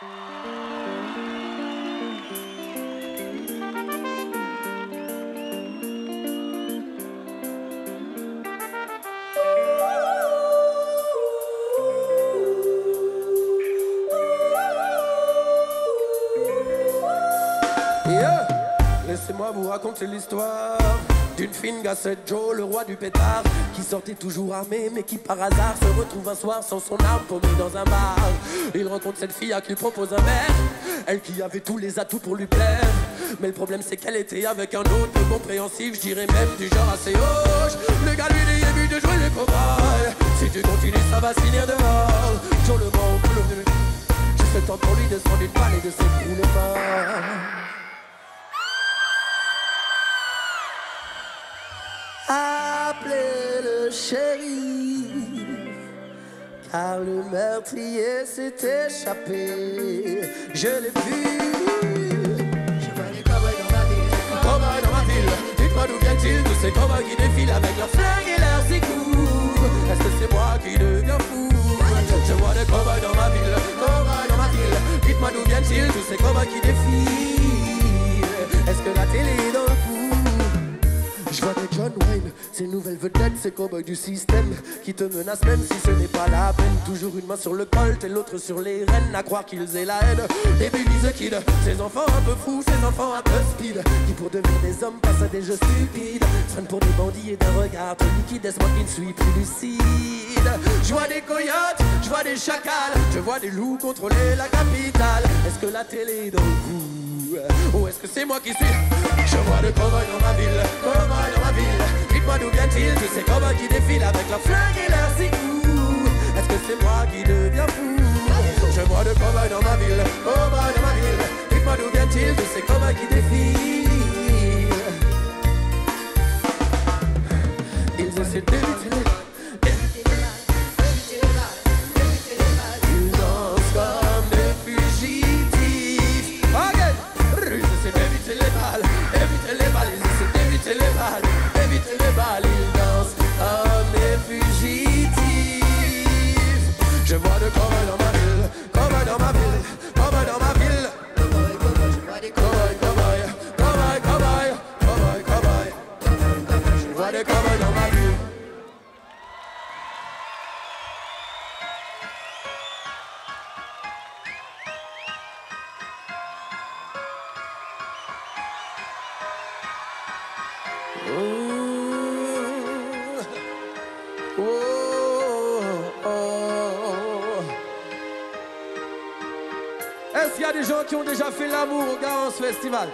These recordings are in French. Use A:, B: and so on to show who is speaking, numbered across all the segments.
A: Laissez-moi vous raconter l'histoire d'une fine gassette Joe, le roi du pétard, qui sortait toujours armé, mais qui par hasard se retrouve un soir sans son arme paumé dans un bar. Il rencontre cette fille à qui il propose un verre, elle qui avait tous les atouts pour lui plaire. Mais le problème c'est qu'elle était avec un autre peu compréhensif, je dirais même du genre assez hoche. Le gars lui dit j'ai vu de jouer les cow-boys, si tu continues ça va se finir dehors. Joe le vent au boulot, juste le temps pour lui de se prendre une balle et de s'écrouler pas. Appelez le shérif, car le meurtrier s'est échappé. Je l'ai vu. Je vois des cow-boys dans ma ville. Cow-boys dans ma ville. Dites-moi d'où viennent-ils tous ces cow-boys qui défilent avec leurs flingues et leurs écoutes? Est-ce que c'est moi qui deviens fou? Je vois des cow-boys dans ma ville. Cow-boys dans ma ville. Dites-moi d'où viennent-ils tous ces cow-boys qui défilent? Est-ce que la télé est dans le coup? Je vois des John Wayne, ces nouvelles vedettes, ces cow-boys du système qui te menacent même si ce n'est pas la peine. Toujours une main sur le colt et l'autre sur les rênes, à croire qu'ils aient la haine. Des baby the kid, ces enfants un peu fous, ces enfants un peu speed, qui pour devenir des hommes passent à des jeux stupides, traînent pour des bandits et d'un regard liquide. Est-ce moi qui ne suis plus lucide? Je vois des coyotes, je vois des chacals, je vois des loups contrôler la capitale. Est-ce que la télé est dans le coup? Ou est-ce que c'est moi qui suis? Je vois des cow-boys dans ma ville, cow-boys dans ma ville. Dites-moi d'où viennent-ils tous ces cow-boys qui défilent avec leurs flingues et leurs écoutes? Est-ce que c'est moi qui deviens fou? Je vois des cow-boys dans ma ville, cow-boys dans ma ville. Dites-moi d'où viennent-ils tous ces cow-boys qui défilent? Ils essaient d'éviter les... Évitez les balles, ils dansent comme des fugitifs. Je vois de cow-boys dans ma ville, cow-boys dans ma ville, cow-boys dans ma ville. Cow-boys, cow-boys, cow-boys, cow-boys, cow-boys, cow-boys. Je vois des cow-boys dans ma ville. Est-ce qu'il y a des gens qui ont déjà fait l'amour au Garance Festival?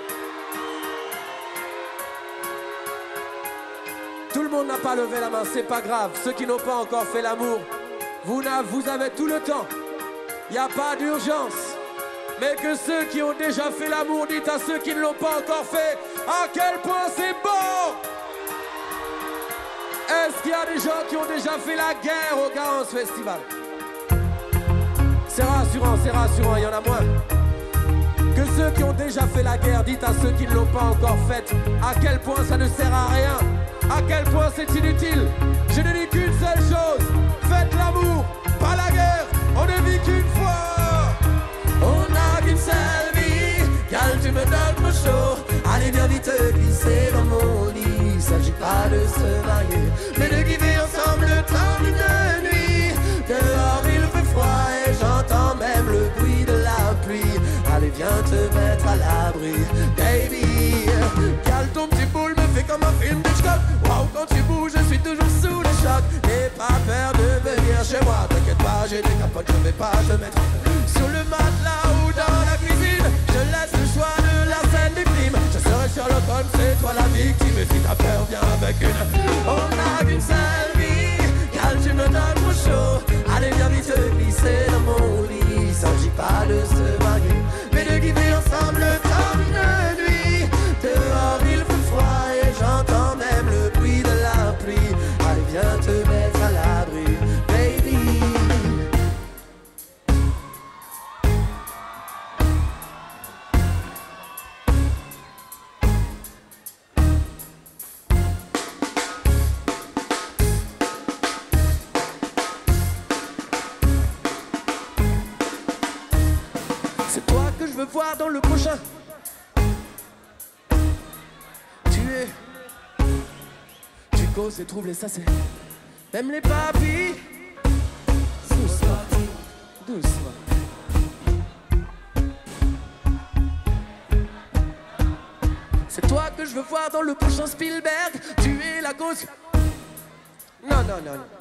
A: Tout le monde n'a pas levé la main, c'est pas grave. Ceux qui n'ont pas encore fait l'amour, vous avez tout le temps. Il n'y a pas d'urgence. Mais que ceux qui ont déjà fait l'amour, dites à ceux qui ne l'ont pas encore fait à quel point c'est bon. Est-ce qu'il y a des gens qui ont déjà fait la guerre au Garance Festival? C'est rassurant, il y en a moins. Que ceux qui ont déjà fait la guerre, dites à ceux qui ne l'ont pas encore faite à quel point ça ne sert à rien, à quel point c'est inutile. Je ne dis qu'une seule chose, faites l'amour, pas la guerre, on ne vit qu'une fois. On n'a qu'une seule vie, car tu me donnes mon chaud. Allez viens vite glisser dans mon lit. Il s'agit pas de se marier, mais de vivre ensemble le temps d'une nuit. Dehors il fait froid et j'entends même le bruit de la pluie. Allez viens te mettre à l'abri, baby. Cale ton petit boule, me fais comme un film d'Hitchcock. Wow, quand tu bouges, je suis toujours sous le choc. N'aie pas peur de venir chez moi, t'inquiète pas, j'ai des capotes, je vais pas te mettre sur le matelas ou dans la cuisine. Je laisse le choix de la scène du crime. Je serai Sherlock Holmes, c'est toi la victime. Et si t'as peur, viens avec une. On n'a qu'une seule vie, car tu me donnes trop chaud. Allez viens vite te glisser dans mon lit. Il s'agit pas de se marier, mais de vivre ensemble le temps d'une nuit. Dehors il fait froid et j'entends même le bruit de la pluie. Allez viens te mettre à l'abri, baby. C'est toi que je veux voir dans le prochain. Tu causes des troubles et ça c'est. Même les papis. Doucement, doucement. C'est toi que je veux voir dans le prochain Spielberg. Tu es la cause. Non, non, non, non.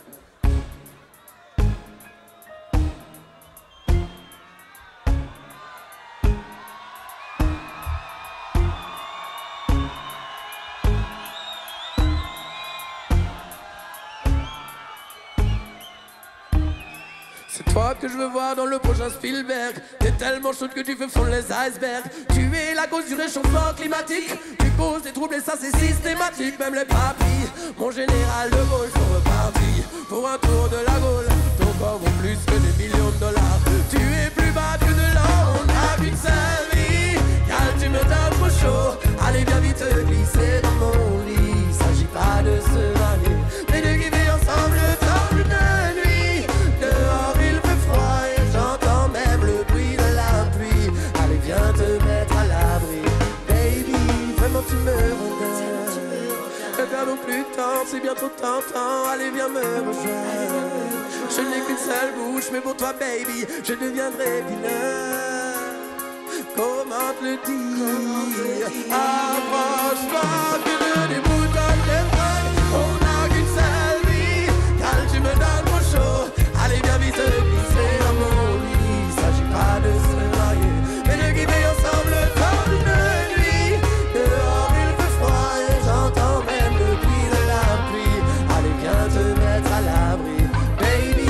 A: C'est toi que je veux voir dans le prochain Spielberg. T'es tellement chaude que tu fais fondre les icebergs. Tu es la cause du réchauffement climatique. Tu causes des troubles et ça c'est systématique. Même les papis, mon général de Gaulle sont repartis pour un tour de la Gaule. Ton corps vaut plus que des millions de dollars. Tu es plus bas que de l'or. On n'a qu'une seule vie. Car tu me donnes trop chaud. Allez viens vite te glisser dans mon lit. S'agit pas de se marier, mais de vivre ensemble le temps d'une nuit. Dehors il fait froid et j'entends même le bruit de la pluie. Allez viens te mettre à l'abri. Baby, vraiment tu me regardes. Ne perdons plus de temps, c'est bientôt tentant. Allez viens me rejoindre. Je n'ai qu'une seule bouche, mais pour toi baby, je deviendrai vilain. Comment te le dire? Approche-toi, que je déboutonne les fringues. On n'a qu'une seule vie, car tu me donnes trop chaud. Allez viens vite te glisser dans mon lit. Il s'agit pas de se marier, mais de vivre ensemble le temps d'une nuit. Dehors il fait froid et j'entends même le bruit de la pluie. Allez viens te mettre à l'abri, baby,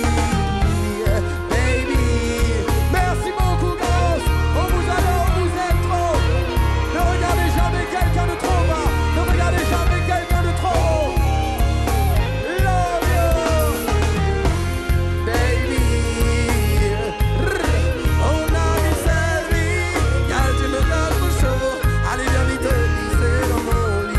A: baby. Merci beaucoup grosse. On vous adore, on vous aime trop. Ne regardez jamais quelqu'un de trop bas. Ne regardez jamais quelqu'un de trop haut. Love you, baby. On a une seule vie, car tu me donnes trop chaud. Allez viens vite te glisser dans mon lit.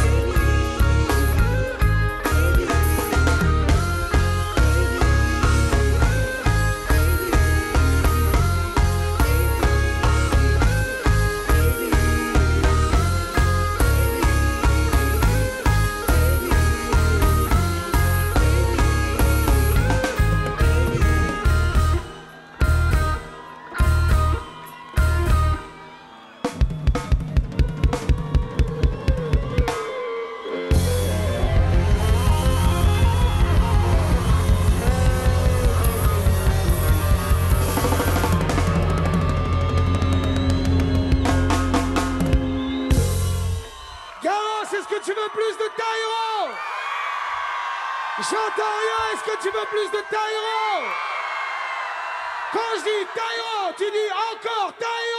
A: Garance, est-ce que tu veux plus de Taïro? J'entends rien, est-ce que tu veux plus de Taïro? Quand je dis Taïro, tu dis encore Taïro.